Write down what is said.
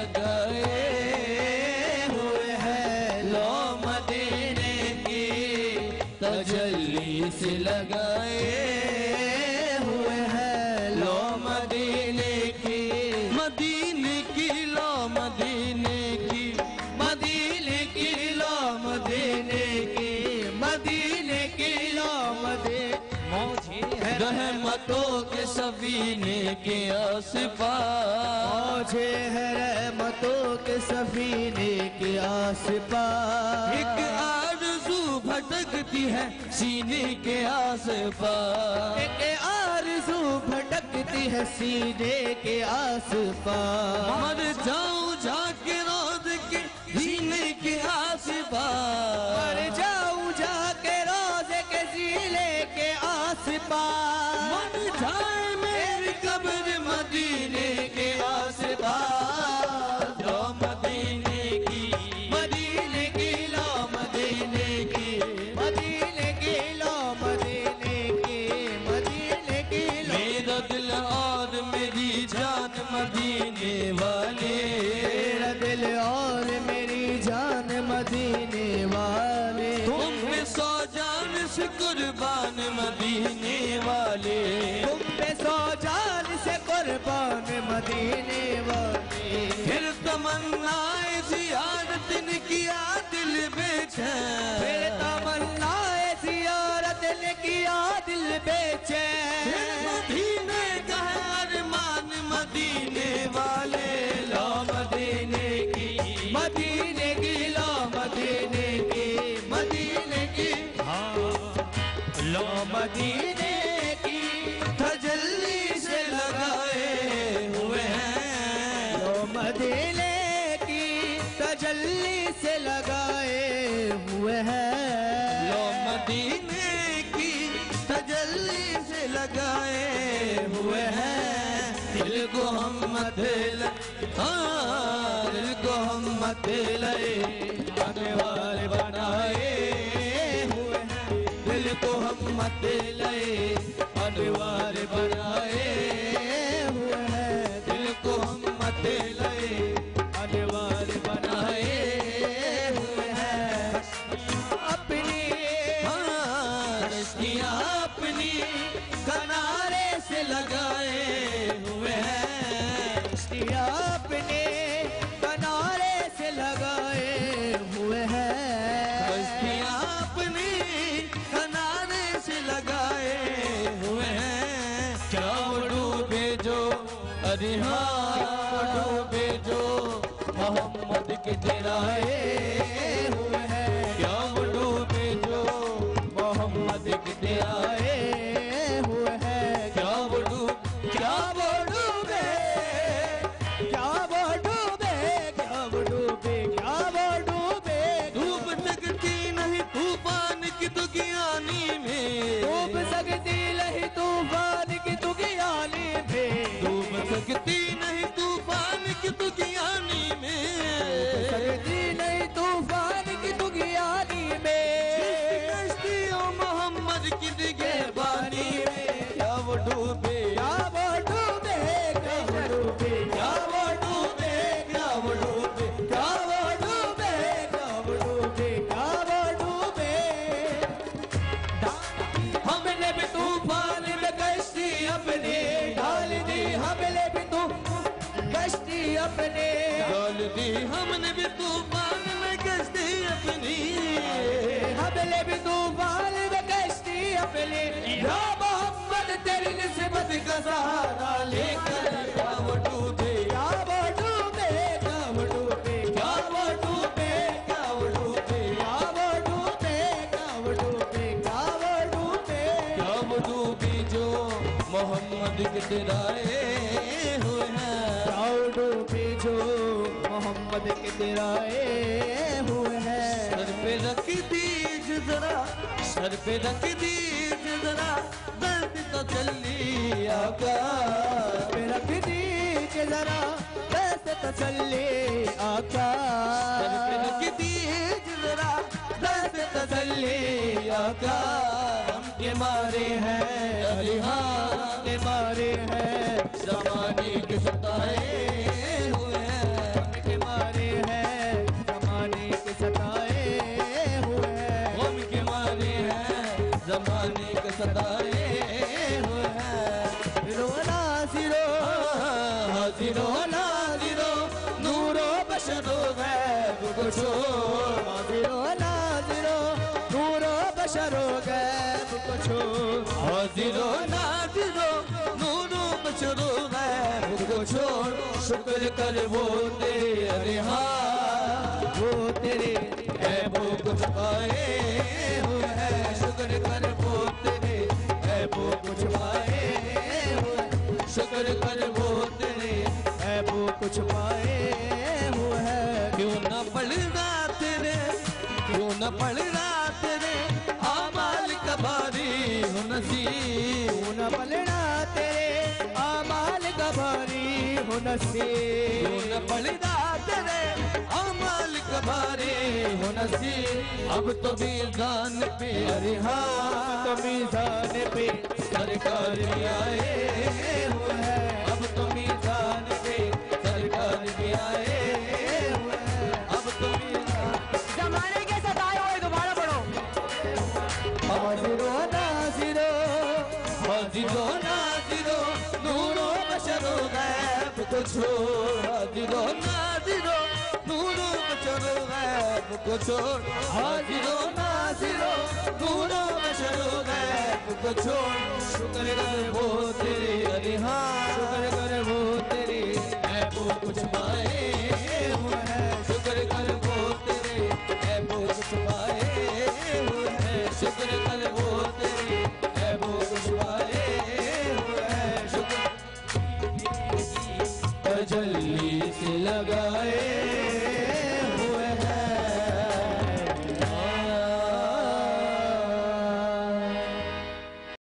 लगाए हुए हैं, लो मदीने की तजल्ली से लगाए हुए हैं, लो मदीने की, मदीने की लो मदीने की, मदीने की लो मदीने की, मदीने की लो मदीने, रहमतों के सफीने के आस-पास, मुझे है रहमतों के सफीने के आस-पास, एक आरज़ू भटकती है सीने के आस-पास, एक आरज़ू भटकती है सीने के आस-पास, मर जाऊं जाके रोज़ के सीने के आस-पास, मर जाऊं जाके रोज़ के सीने के आस-पास, मर जाए मेरी कब्र मदीने के आस-पास, लो मदीने की, मदीने की लो मदीने की, मदीने की लो मदीने की, मदीने की लो, मेरा दिल और मेरी जान मदीने वाले, मेरा दिल और मेरी जान मदीने वाले, तुम पे 100 जान से कुर्बान मदीने वाले, तुम पे 100 जान से कुर्बान मदीने वाले, फिर तमन्नाए ज़ियारत ने किया दिल बेचैन, फिर तमन्नाए ज़ियारत ने किया दिल बेचैन, फिर मदीने का है अरमान मदीने वाले, लो मदीने की, मदीने की लो मदीने की, मदीने की, लो मदीने की तजल्ली से लगाए हुए हैं, लो मदीने की तजल्ली से लगाए हुए हैं, लो मदीने की तजल्ली से लगाए हुए हैं, दिल को हम मत ले, हाँ दिल को हम मत ले, आने वाले बनाए हुए हैं, दिल को हम मत ले, आने वाले बनाए हुए हैं, दिल को हम मत ले, आने वाले बनाए हुए हैं, अपनी रस्तियाँ अपनी किनारे से लगाए हुए हैं, रस्तियाँ अपने किनारे से लगाए हुए हैं, रस्तियाँ अपनी किनारे से लगाए हुए हैं, क्या वो डूबे जो, अरे हाँ डूबे जो मोहम्मद के तेराए हुए हैं, क्या वो डूबे जो मोहम्मद के तेराए हुए हैं, क्या वो डूबे, क्या वो डूबे, क्या वो डूबे, क्या वो डूबे, क्या वो डूबे, डूब सकती नहीं तूफान की दुनियानी में, डूब सकती नहीं तूफान की तुगियानी में, डूब सकती नहीं तूफान की दुनियानी में, सकती नहीं तूफान की तुगियानी में, कश्ती ओ मोहम्मद की निगहबानी में, क्या वो डूबे, क्या वो डूबे, क्या वो डूबे, क्या वो डूबे, क्या वो डूबे, क्या वो डूबे, क्या वो डूबे, क्या वो डूबे, हमने भी तूफान में कश्ती अपनी डाल दी, हमने भी तू कश्ती अपने डाल दी हमने भी तूफान में कश्ती अपनी, हमने भी तूफान में कश्ती अपनी, या मोहम्मद तेरी निस्बत का सहारा लेकर, क्या वो डूबे, क्या वो डूबे, क्या वो डूबे, क्या वो डूबे, क्या वो डूबे, क्या वो डूबे, क्या वो डूबे, क्या वो डूबे, क्या वो डूबी जो मोहम्मद के तेराए हुए हैं, क्या वो डूबे जो मोहम्मद के तेराए हुए हैं, सर पे रख दीज जरा, सर पे रख दीज जरा, दर्द तो चली आका, पे रख दीजिए जरा बस तसल्ली आका, सर पे रख दीज जरा, दर्द तसल्ली आका, हम के मारे हैं अरे हाँ के मारे हैं जमाने के सताए हुए हैं, बशरो गैब को छोड़, हाजिरो नाजिरो नूरो बशरो गैब को छोड़, हाजिरो नाजिरो नूरो बशरो गैब को छोड़, शुक्र कर वो तेरे अरे हाँ वो तेरे ऐबों को छुपाए हुए है, शुक्र कर वो तेरे ऐबों को छुपाए हुए, शुक्र कर वो तेरे ऐबों को छुपाए हुए है। क्यों न पढ़ना तेरे, क्यों न पढ़ना तेरे आमाल का भारी हो नसीब, क्यों न पलना तेरे आमाल का भारी हो नसीब, क्यों न पढ़ना तेरे आमाल का भारी हो नसीब। अब तो मीज़ान पे अरे हाँ तो मीज़ान पे सरकार भी आए हुए हैं, अब तो मीज़ान पे सरकार भी आए हुए हैं, अब तो मीज़ान जमाने के सताए हुए दोबारा पढ़ो। हाजिरो नाजिरो हाजिरो नाजिरो नूरो बशरो गैब को छोड़, हाजिरो नाजिरो नूरो बशरो गैब को छोड़, हाजिरो नाजिरो नूरो बशरो गैब को छोड़, शुक्र कर वो तेरे अरे हाँ शुक्र कर वो तेरे ऐबों को छुपाए हुए हैं, शुक्र कर वो तेरे ऐबों को छुपाए हुए हैं, शुक्र कर वो तेरे ऐबों को छुपाए हुए हैं, शुक्र तजल्ली से लगाए